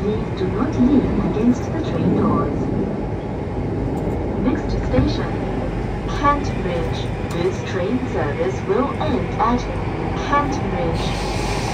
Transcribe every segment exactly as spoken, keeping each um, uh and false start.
Please do not lean against the train doors. Next station, Kent Bridge. This train service will end at Kent Bridge.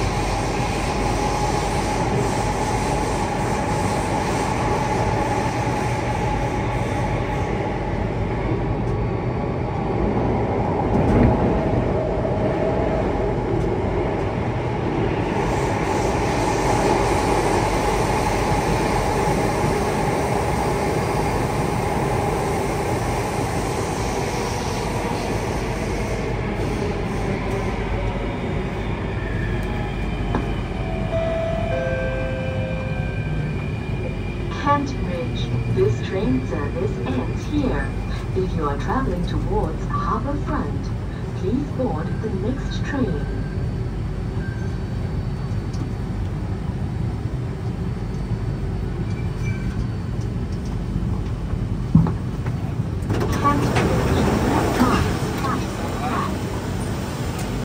Kent Bridge. This train service ends here. If you are traveling towards HarbourFront, please board the next train.